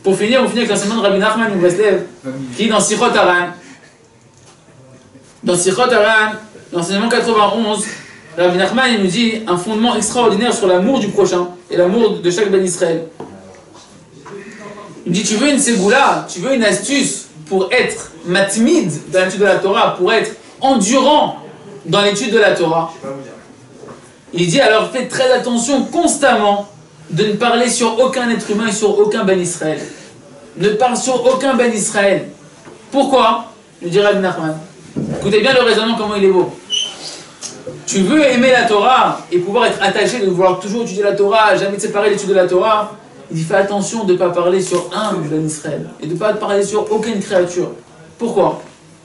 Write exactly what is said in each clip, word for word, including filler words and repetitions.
Pour finir, on finit avec l'enseignement de Rabbi Nachman Breslev, qui est dans Sichot Haran. Dans Sichot Haran, l'enseignement quatre-vingt-onze, Rabbi Nachman il nous dit un fondement extraordinaire sur l'amour du prochain et l'amour de chaque Ben Israël. Il dit, tu veux une ségoula, tu veux une astuce pour être matmid dans l'étude de la Torah, pour être endurant dans l'étude de la Torah. Il dit, alors fais très attention constamment de ne parler sur aucun être humain et sur aucun Ben Israël. Ne parle sur aucun Ben Israël. Pourquoi? Je dirais Rabbi Nachman. Écoutez bien le raisonnement, comment il est beau. Tu veux aimer la Torah et pouvoir être attaché, de vouloir toujours étudier la Torah, jamais te séparer l'étude de la Torah. Il dit, fais attention de ne pas parler sur un Ben Israël et de ne pas parler sur aucune créature. Pourquoi?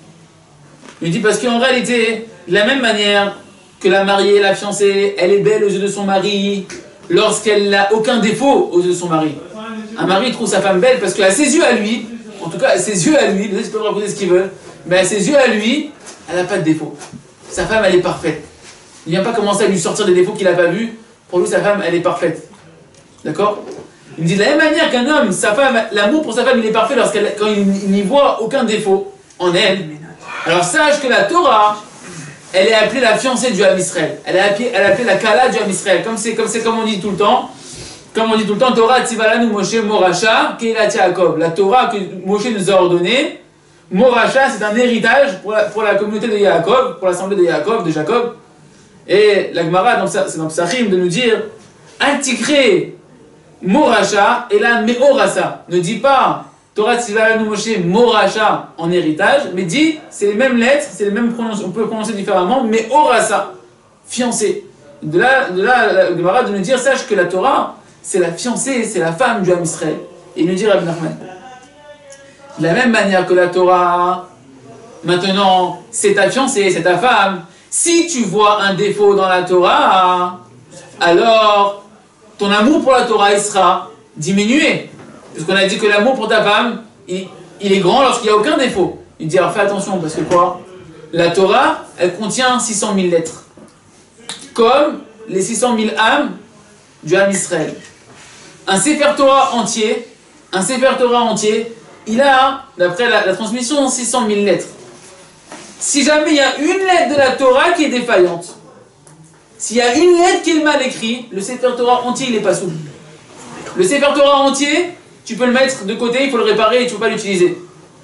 Il dit, parce qu'en réalité, de la même manière que la mariée, la fiancée, elle est belle aux yeux de son mari lorsqu'elle n'a aucun défaut aux yeux de son mari. Un mari trouve sa femme belle parce qu'à ses yeux à lui, en tout cas à ses yeux à lui, peut-être qu'ils peuvent raconter ce qu'ils veulent, mais à ses yeux à lui, elle n'a pas de défaut. Sa femme, elle est parfaite. Il ne vient pas commencer à lui sortir des défauts qu'il n'a pas vus. Pour lui, sa femme, elle est parfaite. D'accord? Il me dit de la même manière qu'un homme, sa femme, l'amour pour sa femme, il est parfait lorsqu'il quand il n'y voit aucun défaut en elle. Alors sache que la Torah, elle est appelée la fiancée du Ham Israël. Elle est appelée, elle est appelée la Kala du Ham Israël. Comme c'est comme, comme on dit tout le temps. Comme on dit tout le temps, Torah Tzivalanu Moshe Moracha Keilat Yaakov. La Torah que Moshe nous a ordonnée, Moracha, c'est un héritage pour la, pour la communauté de Yaakov, pour l'assemblée de Yaakov, de Jacob. Et la Gemara, c'est dans Psachim, de nous dire Antikré Moracha et la Meorasa. Ne dis pas Torah Tzivalanu Moshe Moracha en héritage, mais dis, c'est les mêmes lettres, c'est les mêmes prononciations, on peut prononcer différemment, Meorasa, fiancée. De là, de là la Gemara de nous dire, sache que la Torah, c'est la fiancée, c'est la femme du Ham Israël. Et il nous dit Rabbi Nachman, de la même manière que la Torah, maintenant, c'est ta fiancée, c'est ta femme. Si tu vois un défaut dans la Torah, alors ton amour pour la Torah il sera diminué. Parce qu'on a dit que l'amour pour ta femme, il, il est grand lorsqu'il n'y a aucun défaut. Il dit alors fais attention, parce que quoi? La Torah, elle contient six cent mille lettres. Comme les six cent mille âmes du Ham Israël. Un Sefer Torah entier, un Sefer Torah entier, il a, d'après la, la transmission, six cent mille lettres. Si jamais il y a une lettre de la Torah qui est défaillante, s'il y a une lettre qui est mal écrite, le Sefer Torah entier, il n'est pas souple. Le Sefer Torah entier, tu peux le mettre de côté, il faut le réparer et tu ne peux pas l'utiliser.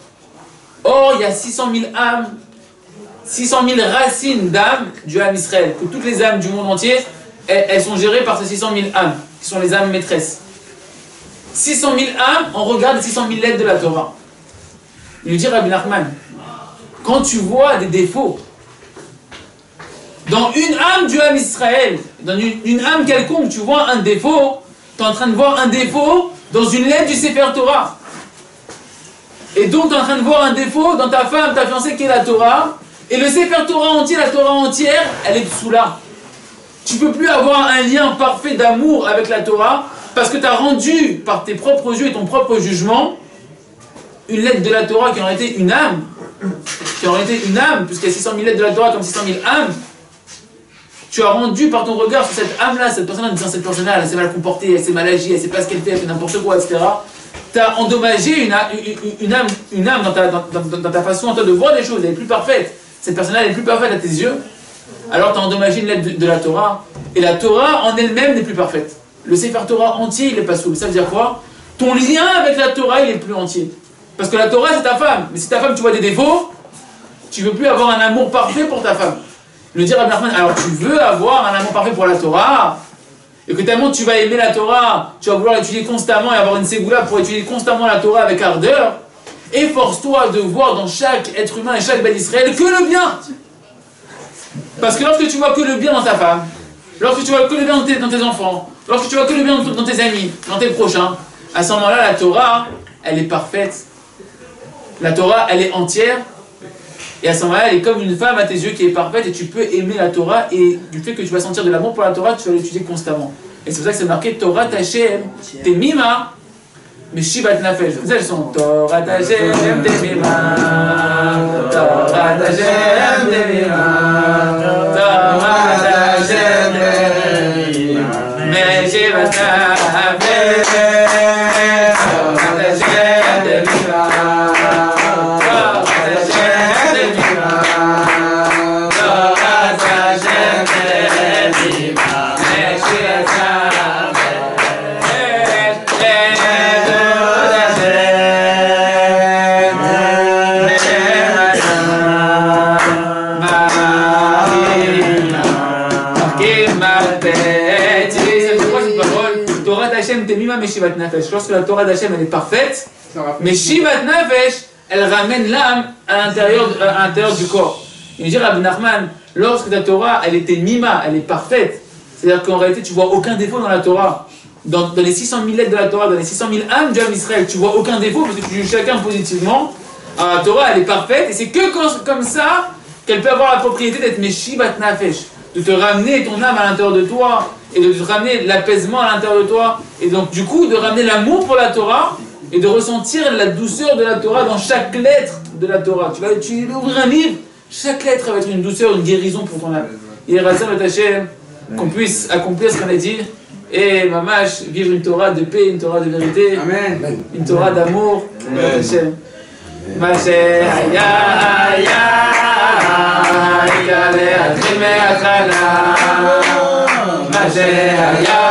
Or, il y a six cent mille âmes, six cent mille racines d'âmes du Ham Israël, que toutes les âmes du monde entier, elles, elles sont gérées par ces six cent mille âmes, qui sont les âmes maîtresses. six cent mille âmes, on regarde les six cent mille lettres de la Torah. Il nous dit Rabbi Nachman, quand tu vois des défauts dans une âme du Ham Israël, dans une, une âme quelconque, tu vois un défaut, tu es en train de voir un défaut dans une lettre du Sefer Torah. Et donc tu es en train de voir un défaut dans ta femme, ta fiancée qui est la Torah, et le Sefer Torah entier, la Torah entière, elle est sous là. Tu ne peux plus avoir un lien parfait d'amour avec la Torah, parce que tu as rendu par tes propres yeux et ton propre jugement une lettre de la Torah qui aurait été une âme, qui aurait été une âme, puisqu'il y a six cent mille lettres de la Torah comme six cent mille âmes. Tu as rendu par ton regard sur cette âme-là, cette personne-là, en disant cette personne-là, elle s'est mal comportée, elle s'est mal agie, elle sait pas ce qu'elle fait, elle fait n'importe quoi, et cetera. Tu as endommagé une, une, une âme, une âme dans, ta, dans, dans, dans ta façon en toi de voir les choses, elle est plus parfaite. Cette personne-là, elle est plus parfaite à tes yeux. Alors tu as endommagé une lettre de, de la Torah, et la Torah en elle-même n'est plus parfaite. Le Sefer Torah entier, il n'est pas souple. Ça veut dire quoi? Ton lien avec la Torah, il est plus entier. Parce que la Torah, c'est ta femme. Mais si ta femme, tu vois des défauts, tu ne veux plus avoir un amour parfait pour ta femme. Le dire à Rabbi Nachman, alors tu veux avoir un amour parfait pour la Torah, et que tellement tu vas aimer la Torah, tu vas vouloir l'étudier constamment et avoir une ségoula pour étudier constamment la Torah avec ardeur, efforce-toi de voir dans chaque être humain et chaque Ben Israël que le bien. Parce que lorsque tu vois que le bien dans ta femme, lorsque tu vois que le bien dans tes, dans tes enfants, lorsque tu vois que le bien dans, dans tes amis, dans tes prochains, à ce moment-là, la Torah, elle est parfaite. La Torah, elle est entière. Et à ce moment-là, elle est comme une femme à tes yeux qui est parfaite et tu peux aimer la Torah et du fait que tu vas sentir de l'amour pour la Torah, tu vas l'étudier constamment. Et c'est pour ça que c'est marqué Torah Tachem Temima Meshivat Nafesh. Vous savez, elles sont Torah Tachem Temima Torah Tachem Temima Torah Tachem Temima Meshivat Nafesh Torah Tachem Kemarpet. C'est quoi cette parole? Torah d'Hachem temima meshivat nefesh. Lorsque la Torah d'Hachem elle est parfaite, mais shivat nefesh, elle ramène l'âme à l'intérieur à l'intérieur du corps. Il dit Rabbi Nachman, lorsque ta Torah elle était mima, elle est parfaite, c'est-à-dire qu'en réalité tu vois aucun défaut dans la Torah. Dans, dans les six cent mille lettres de la Torah, dans les six cent mille âmes du Ham Israël, tu vois aucun défaut parce que tu juges chacun positivement. Alors la Torah elle est parfaite et c'est que quand, comme ça qu'elle peut avoir la propriété d'être meshivat nefesh, de te ramener ton âme à l'intérieur de toi et de te ramener l'apaisement à l'intérieur de toi et donc du coup de ramener l'amour pour la Torah et de ressentir la douceur de la Torah dans chaque lettre de la Torah. Tu vas, tu vas ouvrir un livre, chaque lettre va être une douceur, une guérison pour ton âme. Et Razam et Hachem, qu'on puisse accomplir ce qu'on a dit et mamash, vivre une Torah de paix, une Torah de vérité, Amen. Une Torah d'amour. Hachem. Mashiach ya ya, Mashiach ya